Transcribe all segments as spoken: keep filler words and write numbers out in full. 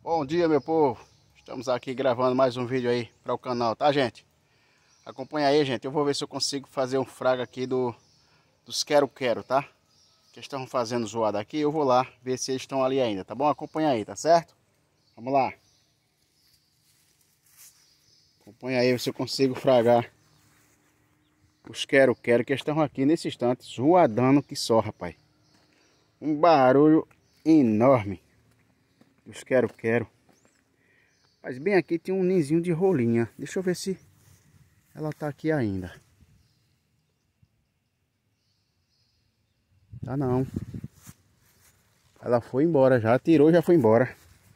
Bom dia, meu povo. Estamos aqui gravando mais um vídeo aí para o canal, tá, gente? Acompanha aí, gente. Eu vou ver se eu consigo fazer um fraga aqui do dos quero-quero, tá? Que estão fazendo zoada aqui. Eu vou lá ver se eles estão ali ainda, tá bom? Acompanha aí, tá certo? Vamos lá. Acompanha aí se eu consigo fragar os quero-quero que estão aqui nesse instante zoadando que só, rapaz. Um barulho enorme dos quero-quero. Mas bem aqui tem um ninzinho de rolinha. Deixa eu ver se ela tá aqui ainda. Tá não. Ela foi embora já. Tirou e já foi embora.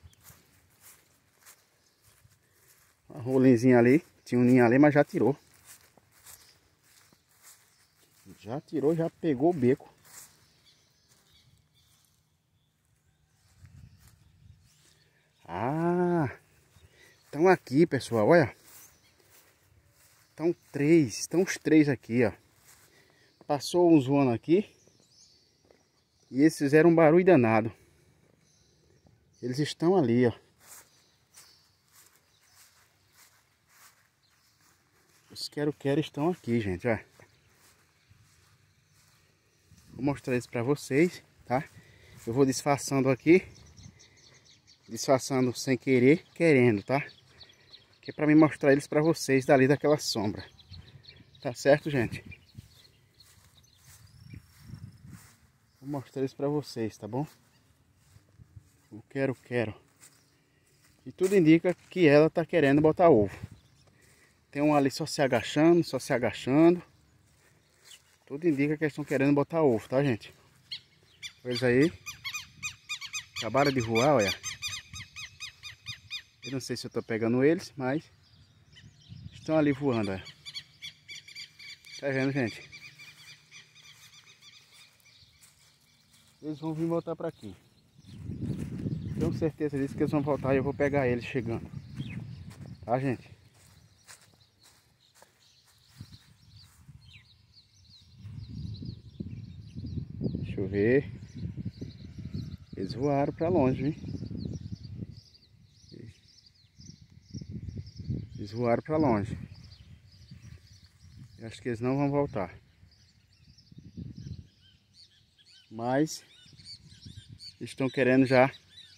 A rolinzinha ali. Tinha um ninho ali, mas já tirou. Já tirou, já pegou o beco. Ah! Estão aqui, pessoal. Olha. Estão três. Estão os três aqui, ó. Passou um zoando aqui. E esses fizeram um barulho danado. Eles estão ali, ó. Os quero-quero estão aqui, gente, ó. Vou mostrar isso pra vocês, tá? Eu vou disfarçando aqui. Disfarçando sem querer, querendo, tá? Que é pra me mostrar eles pra vocês dali daquela sombra. Tá certo, gente? Vou mostrar isso pra vocês, tá bom? O quero-quero. E tudo indica que ela tá querendo botar ovo. Tem um ali só se agachando, só se agachando. Tudo indica que eles estão querendo botar ovo, tá, gente? Pois aí. Acabaram de voar, olha. Eu não sei se eu tô pegando eles, mas estão ali voando, olha. Tá vendo, gente? Eles vão vir voltar pra aqui. Tenho certeza disso que eles vão voltar e eu vou pegar eles chegando. Tá, gente? Deixa eu ver. Eles voaram pra longe, viu? Eles voaram pra longe. Eu acho que eles não vão voltar. Mas estão querendo já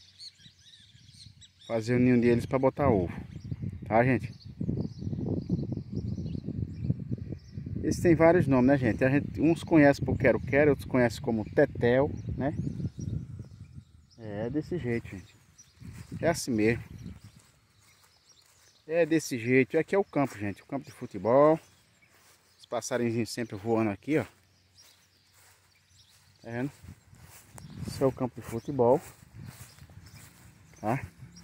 fazer o ninho deles para botar ovo. Tá, gente? Eles têm vários nomes, né, gente? A gente uns conhecem por quero-quero, outros conhecem como tetel, né? É desse jeito, gente. É assim mesmo. É desse jeito. Aqui é o campo, gente. O campo de futebol. Os passarinhos sempre voando aqui, ó. Tá vendo? Esse é o campo de futebol. Tá?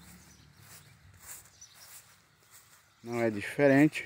Não é diferente.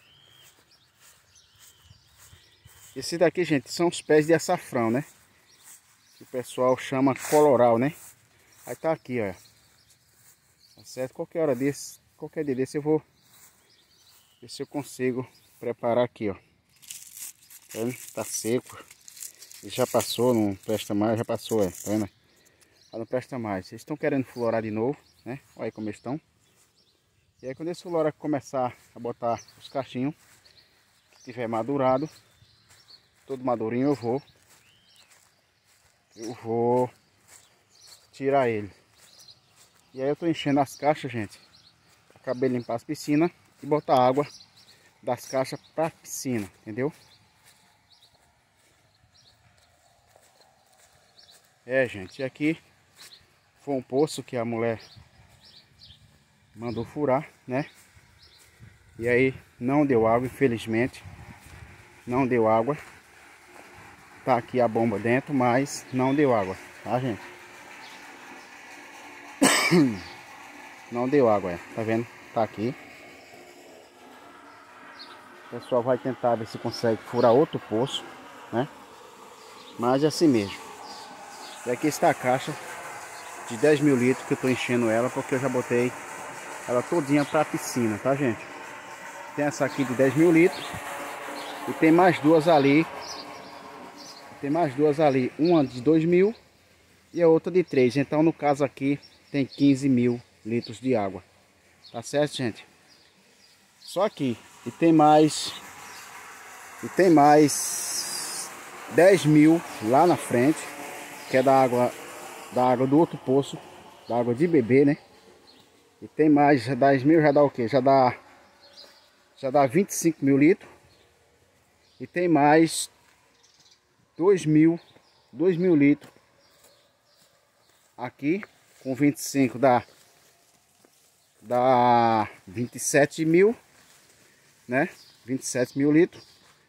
Esse daqui, gente, são os pés de açafrão, né? Que o pessoal chama coloral, né? Aí tá aqui, ó. Tá certo? Qualquer hora desse, qualquer dia desse eu vou ver se eu consigo preparar aqui, ó. Tá vendo? Tá seco. Ele já passou, não presta mais, já passou, é. Tá vendo? Ah, não presta mais. Eles estão querendo florar de novo, né? Olha aí como eles estão. E aí quando esse florar começar a botar os cachinhos, que tiver madurado, todo madurinho, eu vou eu vou tirar ele. E aí eu tô enchendo as caixas, gente. Acabei de limpar as piscinas e botar água das caixas para piscina, entendeu? É, gente, e aqui foi um poço que a mulher mandou furar, né? E aí não deu água, infelizmente. Não deu água. Tá aqui a bomba dentro, mas não deu água, tá, gente? Não deu água, é. Tá vendo? Tá aqui. O pessoal vai tentar ver se consegue furar outro poço, né? Mas é assim mesmo. E aqui está a caixa de dez mil litros que eu tô enchendo ela, porque eu já botei ela todinha pra piscina, tá, gente? Tem essa aqui de dez mil litros. E tem mais duas ali. Tem mais duas ali. Uma de dois mil e a outra de três. Então no caso aqui tem quinze mil litros de água. Tá certo, gente? Só aqui. E tem mais... E tem mais dez mil lá na frente, que é da água, da água do outro poço, da água de beber, né? E tem mais, já dez mil, já dá o quê? Já dá, já dá vinte e cinco mil litros. E tem mais dois mil, dois mil litros aqui, com vinte e cinco dá, dá vinte e sete mil, né? vinte e sete mil litros.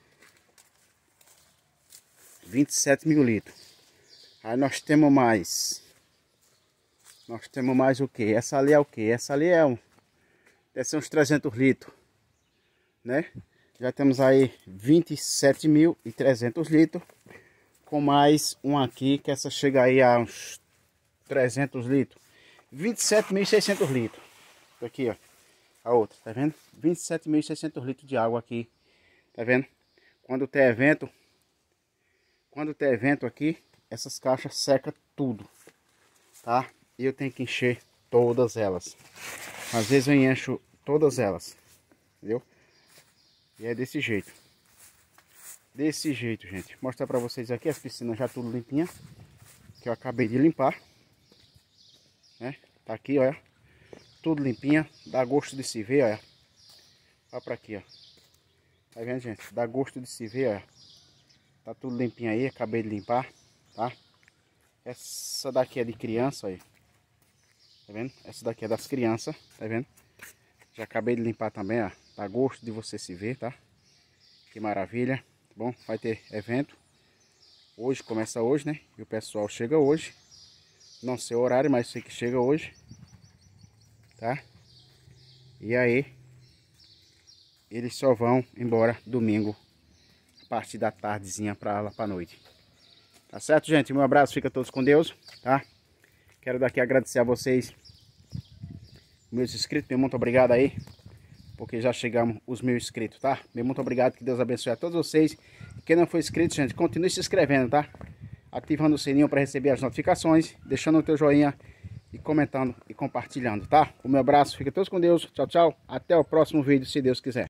vinte e sete mil litros. Aí nós temos mais. Nós temos mais o que? Essa ali é o que? Essa ali é um. Deve ser uns trezentos litros, né? Já temos aí vinte e sete mil e trezentos litros. Com mais um aqui, que essa chega aí a uns trezentos litros. vinte e sete mil e seiscentos litros. Aqui, ó. A outra, tá vendo? vinte e sete mil e seiscentos litros de água aqui. Tá vendo? Quando tem evento. Quando tem evento aqui, essas caixas secam tudo, tá? E eu tenho que encher todas elas. Às vezes eu encho todas elas, entendeu? E é desse jeito. Desse jeito, gente. Vou mostrar pra vocês aqui as piscinas já tudo limpinha, que eu acabei de limpar, né? Tá aqui, olha. Tudo limpinha, dá gosto de se ver, olha. Olha pra aqui, ó. Tá vendo, gente? Dá gosto de se ver, olha. Tá tudo limpinho aí, acabei de limpar, tá? Essa daqui é de criança, aí. Tá vendo? Essa daqui é das crianças, tá vendo? Já acabei de limpar também, ó. Dá gosto de você se ver, tá? Que maravilha. Tá bom? Vai ter evento. Hoje, começa hoje, né? E o pessoal chega hoje. Não sei o horário, mas sei que chega hoje. Tá? E aí, eles só vão embora domingo. Parte da tardezinha para lá para noite. Tá certo, gente? Um abraço, fica todos com Deus, tá? Quero daqui agradecer a vocês, meus inscritos, meu muito obrigado aí, porque já chegamos os mil inscritos, tá? Meu muito obrigado, que Deus abençoe a todos vocês. Quem não for inscrito, gente, continue se inscrevendo, tá? Ativando o sininho para receber as notificações, deixando o teu joinha e comentando e compartilhando, tá? O meu abraço, fica todos com Deus, tchau, tchau, até o próximo vídeo, se Deus quiser.